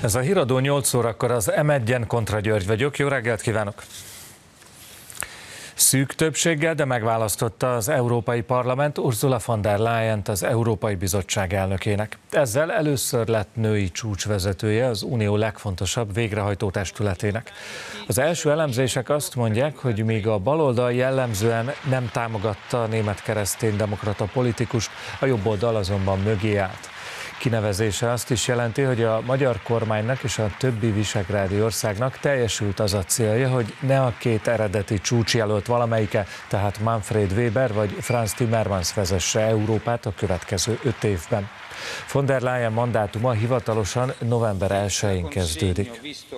Ez a híradó 8 órakor az M1-en, Kontra György vagyok. Jó reggelt kívánok! Szűk többséggel, de megválasztotta az Európai Parlament Ursula von der Leyent az Európai Bizottság elnökének. Ezzel először lett női csúcsvezetője az Unió legfontosabb végrehajtó testületének. Az első elemzések azt mondják, hogy míg a baloldal jellemzően nem támogatta a német kereszténydemokrata politikust, a jobboldal azonban mögé állt. Kinevezése azt is jelenti, hogy a magyar kormánynak és a többi visegrádi országnak teljesült az a célja, hogy ne a két eredeti csúcsjelölt valamelyike, tehát Manfred Weber vagy Franz Timmermans vezesse Európát a következő 5 évben. Von der Leyen mandátuma hivatalosan november 1-én kezdődik.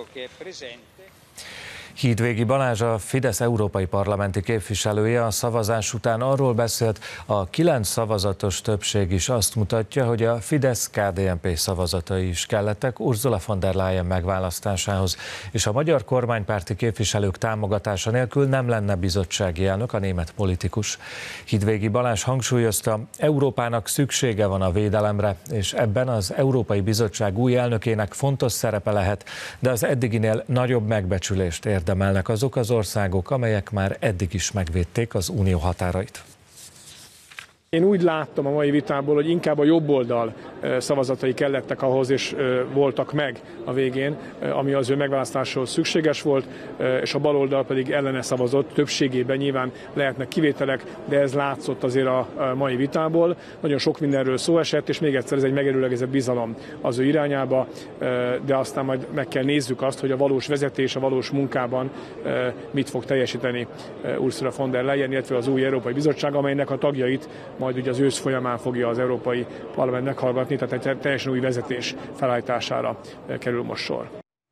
Hídvégi Balázs, a Fidesz európai parlamenti képviselője a szavazás után arról beszélt, a 9 szavazatos többség is azt mutatja, hogy a Fidesz-KDNP szavazatai is kellettek Ursula von der Leyen megválasztásához, és a magyar kormánypárti képviselők támogatása nélkül nem lenne bizottsági elnök a német politikus. Hídvégi Balázs hangsúlyozta, Európának szüksége van a védelemre, és ebben az Európai Bizottság új elnökének fontos szerepe lehet, de az eddiginél nagyobb megbecsülést érdemelnek azok az országok, amelyek már eddig is megvédték az unió határait. Én úgy láttam a mai vitából, hogy inkább a jobb oldal szavazatai kellettek ahhoz, és voltak meg a végén, ami az ő megválasztáshoz szükséges volt, és a baloldal pedig ellene szavazott, többségében nyilván lehetnek kivételek, de ez látszott azért a mai vitából. Nagyon sok mindenről szó esett, és még egyszer ez egy megerőlegezett bizalom az ő irányába, de aztán majd meg kell nézzük azt, hogy a valós vezetés, a valós munkában mit fog teljesíteni Ursula von der Leyen, illetve az új Európai Bizottság, amelynek a tagjait majd ugye az ősz folyamán fogja az Európai Parlament meghallgatni, tehát egy teljesen új vezetés felállítására kerül most sor.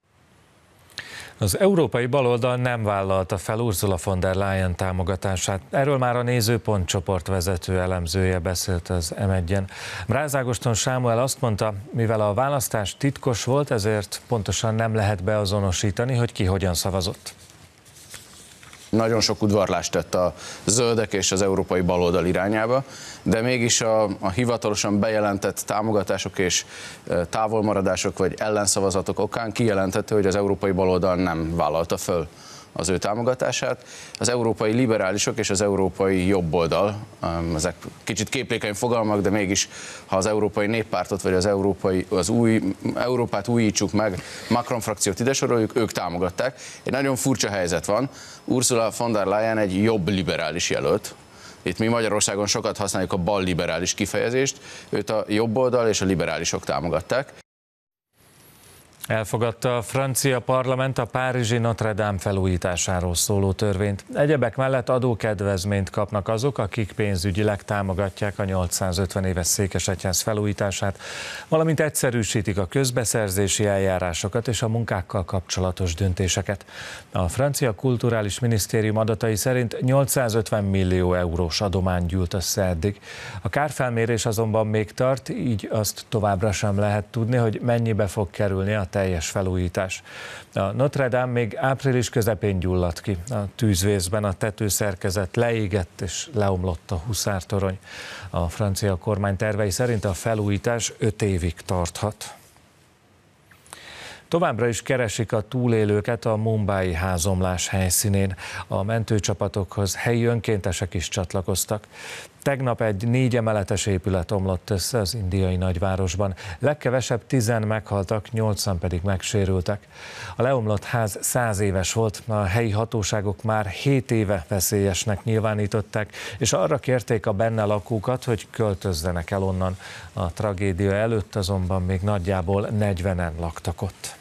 Az európai baloldal nem vállalta fel Ursula von der Leyen támogatását. Erről már a Nézőpont csoport vezető elemzője beszélt az M1-en. Mráz Ágoston Sámuel azt mondta, mivel a választás titkos volt, ezért pontosan nem lehet beazonosítani, hogy ki hogyan szavazott. Nagyon sok udvarlást tett a zöldek és az európai baloldal irányába, de mégis a hivatalosan bejelentett támogatások és távolmaradások vagy ellenszavazatok okán kijelentette, hogy az európai baloldal nem vállalta föl az ő támogatását. Az európai liberálisok és az európai jobboldal, ezek kicsit képlékeny fogalmak, de mégis, ha az Európai Néppártot vagy az új Európát újítsuk meg, Macron frakciót ide soroljuk, ők támogatták. Egy nagyon furcsa helyzet van. Ursula von der Leyen egy jobb liberális jelölt. Itt mi Magyarországon sokat használjuk a bal liberális kifejezést, őt a jobboldal és a liberálisok támogatták. Elfogadta a francia parlament a párizsi Notre Dame felújításáról szóló törvényt. Egyebek mellett adókedvezményt kapnak azok, akik pénzügyileg támogatják a 850 éves székesegyház felújítását, valamint egyszerűsítik a közbeszerzési eljárásokat és a munkákkal kapcsolatos döntéseket. A francia kulturális minisztérium adatai szerint 850 millió eurós adomány gyűlt össze eddig. A kárfelmérés azonban még tart, így azt továbbra sem lehet tudni, hogy mennyibe fog kerülni a teljes felújítás. A Notre Dame még április közepén gyulladt ki. A tűzvészben a tetőszerkezet leégett és leomlott a huszártorony. A francia kormány tervei szerint a felújítás 5 évig tarthat. Továbbra is keresik a túlélőket a mumbai házomlás helyszínén. A mentőcsapatokhoz helyi önkéntesek is csatlakoztak. Tegnap egy 4 emeletes épület omlott össze az indiai nagyvárosban. Legkevesebb 10-en meghaltak, 80 pedig megsérültek. A leomlott ház 100 éves volt, a helyi hatóságok már 7 éve veszélyesnek nyilvánították, és arra kérték a benne lakókat, hogy költözzenek el onnan. A tragédia előtt azonban még nagyjából 40-en laktak ott.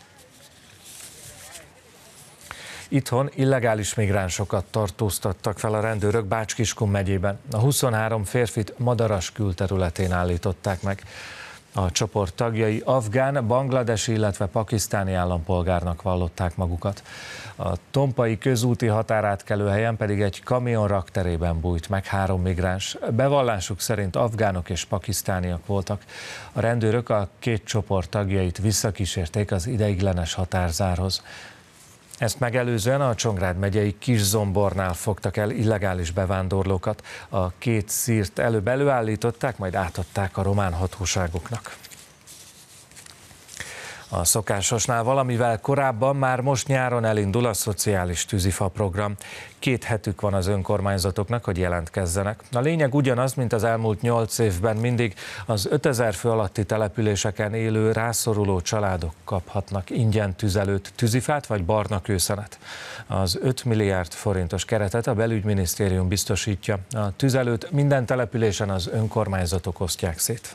Itthon illegális migránsokat tartóztattak fel a rendőrök Bács-Kiskun megyében. A 23 férfit Madaras külterületén állították meg. A csoport tagjai afgán, bangladesi, illetve pakisztáni állampolgárnak vallották magukat. A tompai közúti határátkelő helyen pedig egy kamion rakterében bújt meg 3 migráns. Bevallásuk szerint afgánok és pakisztániak voltak. A rendőrök a 2 csoport tagjait visszakísérték az ideiglenes határzárhoz. Ezt megelőzően a Csongrád megyei Kiszombornál fogtak el illegális bevándorlókat. A 2 szírt előbb előállították, majd átadták a román hatóságoknak. A szokásosnál valamivel korábban, már most nyáron elindul a szociális tűzifa program. 2 hetük van az önkormányzatoknak, hogy jelentkezzenek. A lényeg ugyanaz, mint az elmúlt 8 évben mindig, az 5000 fő alatti településeken élő rászoruló családok kaphatnak ingyen tüzelőt, tűzifát vagy barna kőszenet. Az 5 milliárd forintos keretet a belügyminisztérium biztosítja. A tüzelőt minden településen az önkormányzatok osztják szét.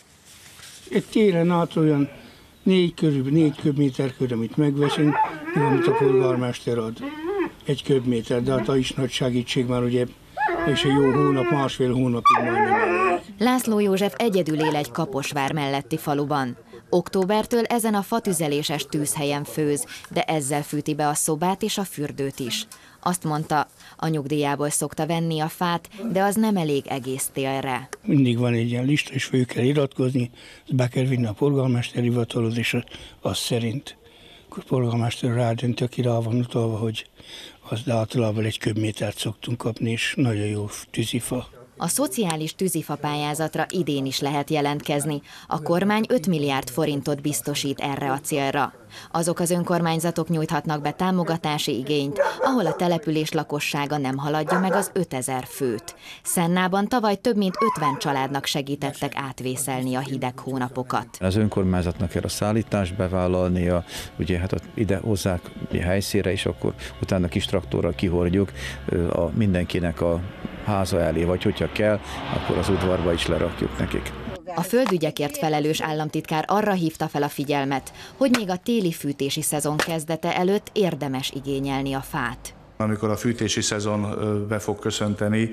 Egy téren át olyan 4 köbméter köd, amit megveszünk, amit a polgármester ad. 1 köbméter, de hát is nagy segítség már ugye, és egy jó hónap, másfél hónapig majdnem elég. László József egyedül él egy Kaposvár melletti faluban. Októbertől ezen a fatüzeléses tűzhelyen főz, de ezzel fűti be a szobát és a fürdőt is. Azt mondta, a nyugdíjából szokta venni a fát, de az nem elég egész télre. Mindig van egy ilyen lista, és föl kell iratkozni, be kell vinni a polgármester hivatalhoz, és az szerint akkor a polgármester rádönt, aki rá van utalva, hogy az, de általában 1 köbmétert szoktunk kapni, és nagyon jó tűzifa. A szociális tűzifa pályázatra idén is lehet jelentkezni. A kormány 5 milliárd forintot biztosít erre a célra. Azok az önkormányzatok nyújthatnak be támogatási igényt, ahol a település lakossága nem haladja meg az 5000 főt. Szennában tavaly több mint 50 családnak segítettek átvészelni a hideg hónapokat. Az önkormányzatnak kell a szállítást bevállalnia, ugye hát ide hozzák helyszínre, és akkor utána kis traktorral kihordjuk mindenkinek a háza elé, vagy hogyha kell, akkor az udvarba is lerakjuk nekik. A földügyekért felelős államtitkár arra hívta fel a figyelmet, hogy még a téli fűtési szezon kezdete előtt érdemes igényelni a fát. Amikor a fűtési szezon be fog köszönteni,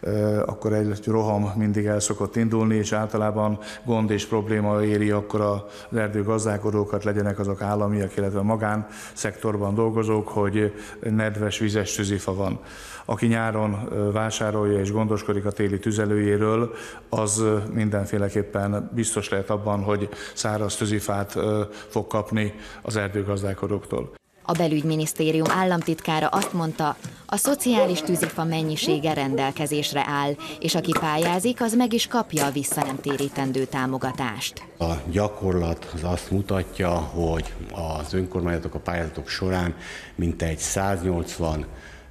akkor egy roham mindig el szokott indulni, és általában gond és probléma éri akkor az erdőgazdálkodókat, legyenek azok államiak, illetve magánszektorban dolgozók, hogy nedves, vizes tűzifa van. Aki nyáron vásárolja és gondoskodik a téli tüzelőjéről, az mindenféleképpen biztos lehet abban, hogy száraz tűzifát fog kapni az erdőgazdálkodóktól. A belügyminisztérium államtitkára azt mondta, a szociális tűzifa mennyisége rendelkezésre áll, és aki pályázik, az meg is kapja a visszanemtérítendő támogatást. A gyakorlat az azt mutatja, hogy az önkormányzatok a pályázatok során mintegy 180-200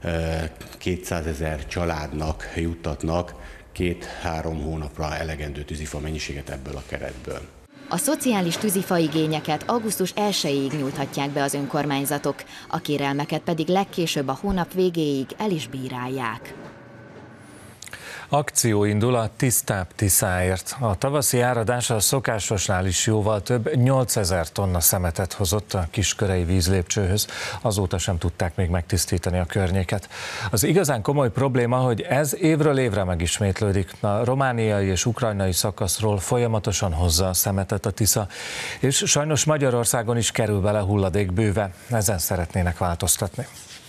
ezer családnak juttatnak 2-3 hónapra elegendő tűzifa mennyiséget ebből a keretből. A szociális tűzifa igényeket augusztus 1-ig nyújthatják be az önkormányzatok, a kérelmeket pedig legkésőbb a hónap végéig el is bírálják. Akció indul a Tisztább Tiszáért. A tavaszi áradás a szokásosnál is jóval több, 8000 tonna szemetet hozott a kiskörei vízlépcsőhöz. Azóta sem tudták még megtisztítani a környéket. Az igazán komoly probléma, hogy ez évről évre megismétlődik. A romániai és ukrajnai szakaszról folyamatosan hozza a szemetet a Tisza, és sajnos Magyarországon is kerül bele hulladék bőve. Ezen szeretnének változtatni.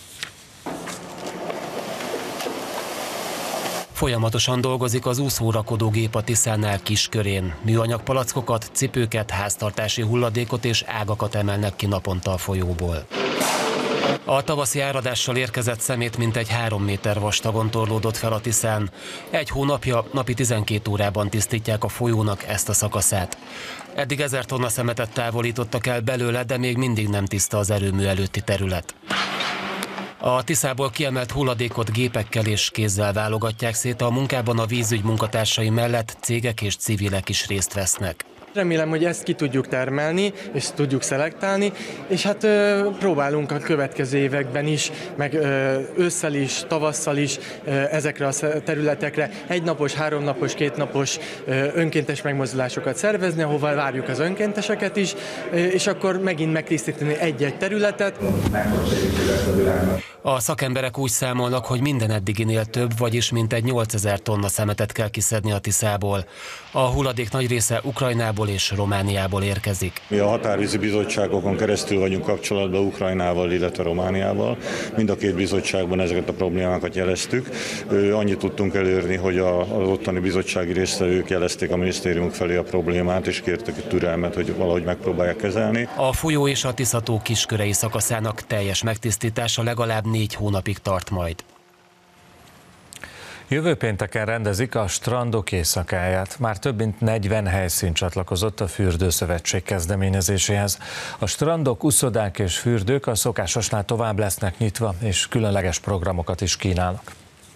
Folyamatosan dolgozik az úszórakodógép a Tiszánál Kiskörén. Műanyag palackokat, cipőket, háztartási hulladékot és ágakat emelnek ki naponta a folyóból. A tavaszi áradással érkezett szemét mintegy 3 méter vastagon torlódott fel a Tiszán. 1 hónapja napi 12 órában tisztítják a folyónak ezt a szakaszát. Eddig 1000 tonna szemetet távolítottak el belőle, de még mindig nem tiszta az erőmű előtti terület. A Tiszából kiemelt hulladékot gépekkel és kézzel válogatják szét, a munkában a vízügy munkatársai mellett cégek és civilek is részt vesznek. Remélem, hogy ezt ki tudjuk termelni, és tudjuk szelektálni, és hát próbálunk a következő években is, meg ősszel is, tavasszal is ezekre a területekre 1 napos, 3 napos, 2 napos önkéntes megmozdulásokat szervezni, ahova várjuk az önkénteseket is, és akkor megint megtisztítani egy-egy területet. A szakemberek úgy számolnak, hogy minden eddiginél több, vagyis mintegy 8000 tonna szemetet kell kiszedni a Tiszából. A hulladék nagy része Ukrajnából és Romániából érkezik. Mi a határvízi bizottságokon keresztül vagyunk kapcsolatban Ukrajnával, illetve Romániával. Mind a 2 bizottságban ezeket a problémákat jeleztük. Annyit tudtunk elérni, hogy az ottani bizottsági résztvevők jelezték a minisztériumok felé a problémát, és kértek türelmet, hogy valahogy megpróbálják kezelni. A folyó és a Tisza-tó kiskörei szakaszának teljes megtisztítása legalább 4 hónapig tart majd. Jövő pénteken rendezik a strandok éjszakáját. Már több mint 40 helyszín csatlakozott a Fürdőszövetség kezdeményezéséhez. A strandok, uszodák és fürdők a szokásosnál tovább lesznek nyitva, és különleges programokat is kínálnak.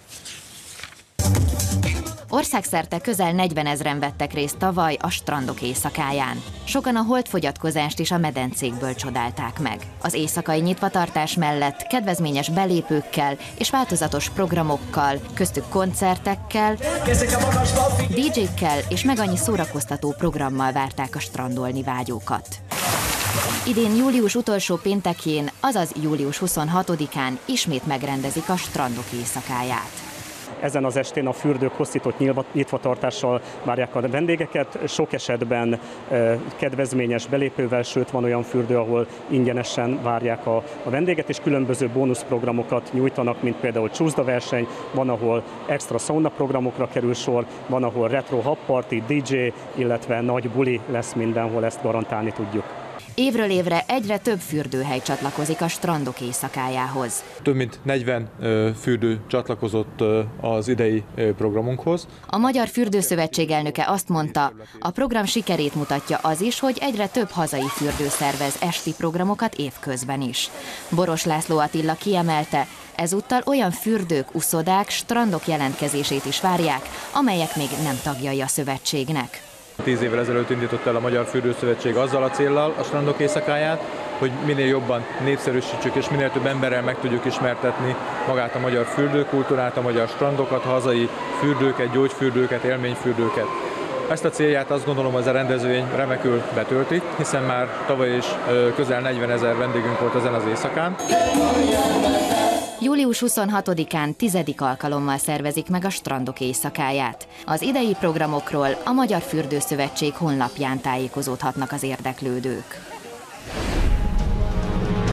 Országszerte közel 40 000-en vettek részt tavaly a strandok éjszakáján. Sokan a holdfogyatkozást is a medencékből csodálták meg. Az éjszakai nyitvatartás mellett kedvezményes belépőkkel és változatos programokkal, köztük koncertekkel, DJ-kkel és meg annyi szórakoztató programmal várták a strandolni vágyókat. Idén július utolsó péntekjén, azaz július 26-án ismét megrendezik a strandok éjszakáját. Ezen az estén a fürdők hosszított nyitvatartással várják a vendégeket, sok esetben kedvezményes belépővel, sőt van olyan fürdő, ahol ingyenesen várják a vendéget, és különböző bónuszprogramokat nyújtanak, mint például csúszdaverseny, van, ahol extra sauna programokra kerül sor, van, ahol retro hubparty, DJ, illetve nagy buli lesz mindenhol, ezt garantálni tudjuk. Évről évre egyre több fürdőhely csatlakozik a strandok éjszakájához. Több mint 40 fürdő csatlakozott az idei programunkhoz. A Magyar Fürdőszövetség elnöke azt mondta, a program sikerét mutatja az is, hogy egyre több hazai fürdő szervez esti programokat évközben is. Boros László Attila kiemelte, ezúttal olyan fürdők, uszodák, strandok jelentkezését is várják, amelyek még nem tagjai a szövetségnek. 10 évvel ezelőtt indított el a Magyar Fürdőszövetség azzal a céllal a strandok éjszakáját, hogy minél jobban népszerűsítsük és minél több emberrel meg tudjuk ismertetni magát a magyar fürdőkultúrát, a magyar strandokat, a hazai fürdőket, gyógyfürdőket, élményfürdőket. Ezt a célját azt gondolom, az a rendezvény remekül betölti, hiszen már tavaly is közel 40 000 vendégünk volt ezen az éjszakán. Július 26-án 10. alkalommal szervezik meg a strandok éjszakáját. Az idei programokról a Magyar Fürdőszövetség honlapján tájékozódhatnak az érdeklődők.